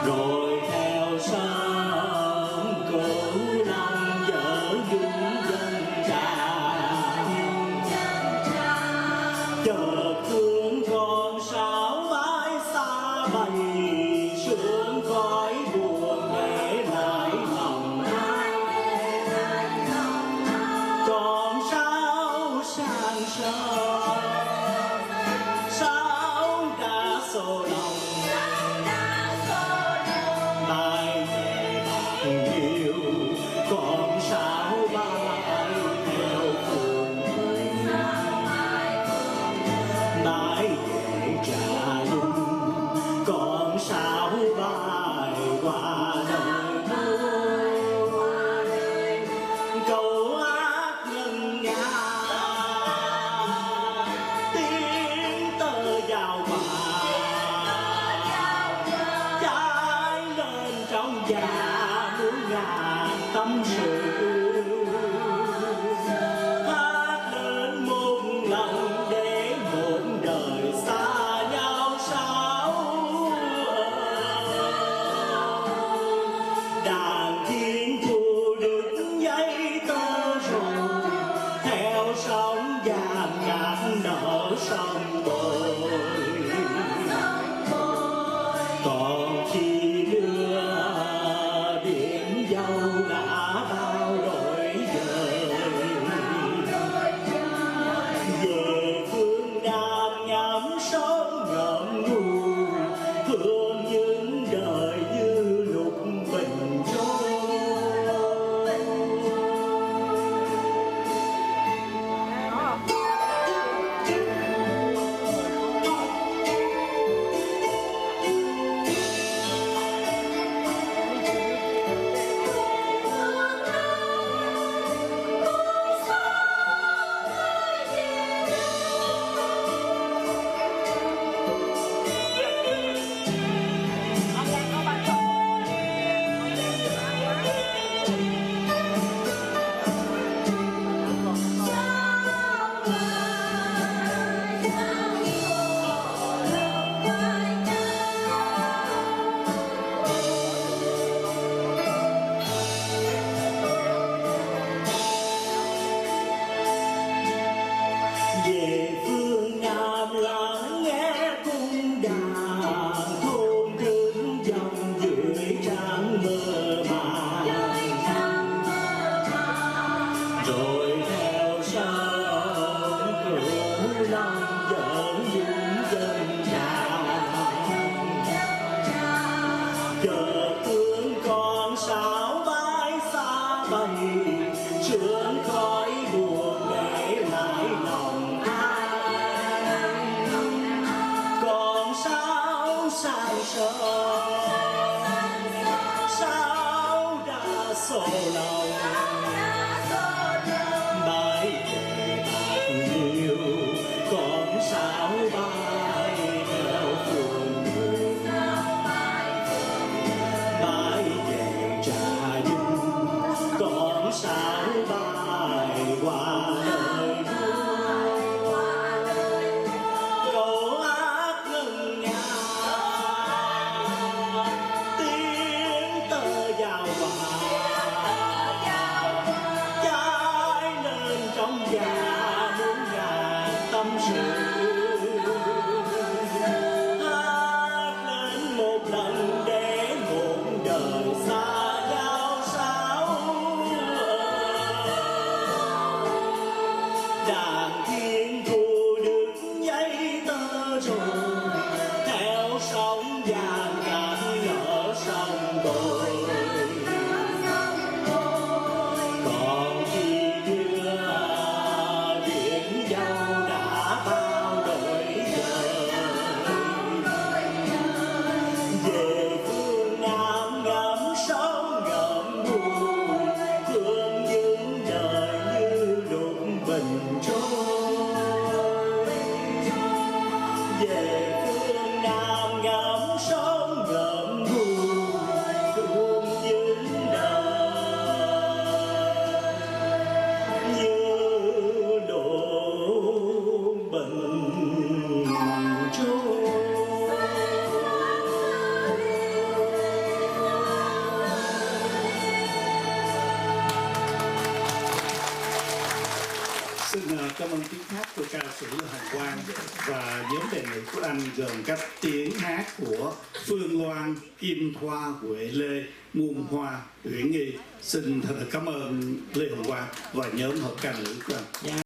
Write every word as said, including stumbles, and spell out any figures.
rồi theo sông cửu long dở dung dân trà chợt thương con sáo mãi xa bay sương khói buồn để lại lòng con sáo sang sớm sáo đã xô lòng mai về bạc yêu con sáo bay theo phường mãi về trà lung con sáo bay qua đời câu hát ngân nga tiếng tơ vào bà trái lên trong dạ muôn ngàn tâm sự hát lên một lần để một đời xa nhau sao đàn thiên thu được giấy tơ rồi theo sóng vàng ngát nở sông bồi còn khi đưa biển dâu đã bao đổi dời về phương Nam ngắm sóng ngậm ngùi thương những đời như lục bình trôi. Về phương Nam lắng nghe cung đàn thôn cứng dòng dưới trăng mơ màng rồi theo sông cửu long dẫn những dân tràng chợt thương con sáo bay xa bay sương khói buồn để lại lòng con sáo sang sớm sáo đã xô lòng bay về bạc nhiều con sáo bay theo phường bay về trà dung con sáo bay qua đời câu hát ngân nga tiếng tơ vào bà trái lên trong dạ muôn ngàn tâm sự hát lên một lần để một đời xa nhau sao đàn thiên thu được giấy tơ rồi theo sóng vàng ngát nở sông bồi còn khi đưa biển dâu đã bao đổi dời về phương Nam ngắm sóng ngậm ngùi thương những đời như lục bình trôi về phương Nam ngắm sóng cảm ơn tiếng hát của ca sĩ Hồng Quang và nhóm đề nghị của anh gồm các tiếng hát của Phương Loan, Kim Thoa, Huệ Lê, Muôn Hoa, Uyển Nghi. Xin thật cảm ơn Lê Hồng Quang và nhóm hợp ca nữ của anh.